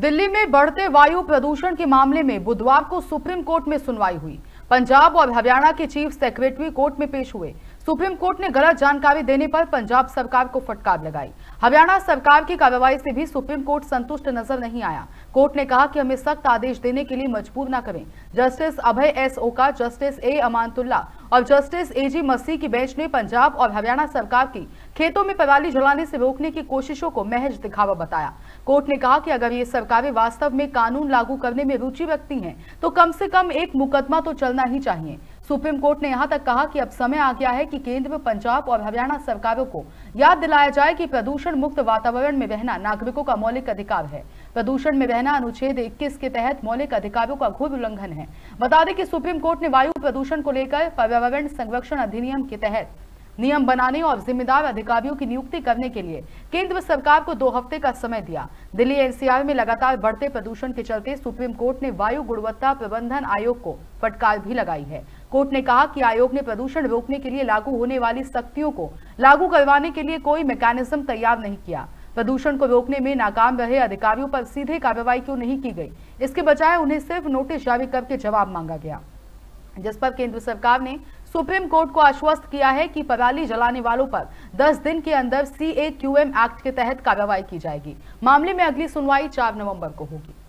दिल्ली में बढ़ते वायु प्रदूषण के मामले में बुधवार को सुप्रीम कोर्ट में सुनवाई हुई। पंजाब और हरियाणा के चीफ सेक्रेटरी कोर्ट में पेश हुए। सुप्रीम कोर्ट ने गलत जानकारी देने पर पंजाब सरकार को फटकार लगाई। हरियाणा सरकार की कार्रवाई से भी सुप्रीम कोर्ट संतुष्ट नजर नहीं आया। कोर्ट ने कहा कि हमें सख्त आदेश देने के लिए मजबूर न करें। Justice Abhay S Oka, justice A Amanatullah और जस्टिस एजी मसीह की बेंच ने पंजाब और हरियाणा सरकार की खेतों में पराली जलाने से रोकने की कोशिशों को महज दिखावा बताया। कोर्ट ने कहा कि अगर ये सरकारें वास्तव में कानून लागू करने में रुचि रखती हैं, तो कम से कम एक मुकदमा तो चलना ही चाहिए। सुप्रीम कोर्ट ने यहां तक कहा कि अब समय आ गया है कि केंद्र, पंजाब और हरियाणा सरकारों को याद दिलाया जाए कि प्रदूषण मुक्त वातावरण में रहना नागरिकों का मौलिक अधिकार है। प्रदूषण में रहना अनुच्छेद 21 के तहत मौलिक अधिकारों का घोर उल्लंघन है। बता दें कि सुप्रीम कोर्ट ने वायु प्रदूषण को लेकर पर्यावरण संरक्षण अधिनियम के तहत नियम बनाने और जिम्मेदार अधिकारियों की नियुक्ति करने के लिए केंद्र सरकार को 2 हफ्ते का समय दिया। दिल्ली एनसीआर में लगातार बढ़ते प्रदूषण के चलते सुप्रीम कोर्ट ने वायु गुणवत्ता प्रबंधन आयोग को फटकार भी लगाई है। कोर्ट ने कहा कि आयोग ने प्रदूषण रोकने के लिए लागू होने वाली सख्तियों को लागू करवाने के लिए कोई मैकेनिज्म तैयार नहीं किया। प्रदूषण को रोकने में नाकाम रहे अधिकारियों पर सीधे कार्रवाई क्यों नहीं की गई, इसके बजाय उन्हें सिर्फ नोटिस जारी करके जवाब मांगा गया, जिस पर केंद्र सरकार ने सुप्रीम कोर्ट को आश्वस्त किया है कि पराली जलाने वालों पर 10 दिन के अंदर CAQM एक्ट के तहत कार्रवाई की जाएगी। मामले में अगली सुनवाई 4 नवंबर को होगी।